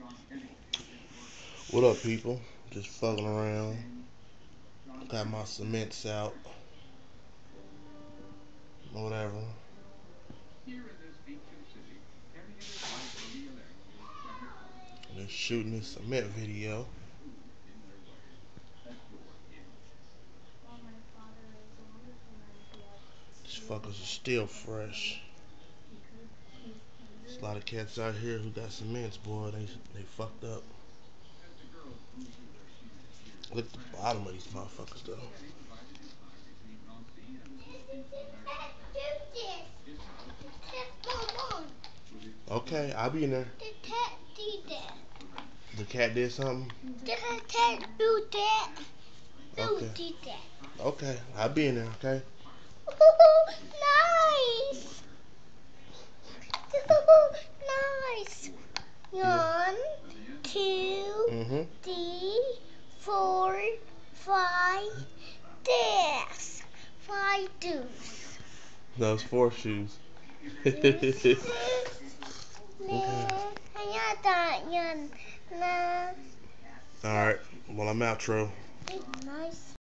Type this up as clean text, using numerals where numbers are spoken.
What up, people? Just fucking around. Got my cements out. Whatever. Just shooting this cement video. These fuckers are still fresh. There's a lot of cats out here who got cements, boy. They fucked up. Look at the bottom of these motherfuckers, though. Okay, I'll be in there. The cat did that. The cat did something? The cat do that. Okay. Did that. Okay, I'll be in there, okay? Nice. Nice. Yeah. 1, 2, 3, 4, 5, 6. 5 dudes. Those 4 shoes. Okay. Okay. Nah. Alright, well, I'm out, Tro. Nice.